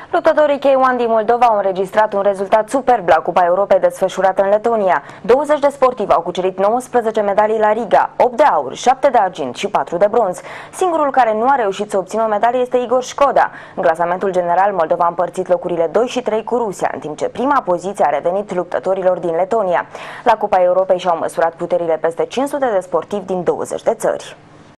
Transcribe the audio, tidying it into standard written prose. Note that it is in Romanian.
Luptătorii K1 din Moldova au înregistrat un rezultat superb la Cupa Europei desfășurată în Letonia. 20 de sportivi au cucerit 19 medalii la Riga, 8 de aur, 7 de argint și 4 de bronz. Singurul care nu a reușit să obțină o medalie este Igor Școda. În clasamentul general, Moldova a împărțit locurile 2 și 3 cu Rusia, în timp ce prima poziție a revenit luptătorilor din Letonia. La Cupa Europei și-au măsurat puterile peste 500 de sportivi din 20 de țări.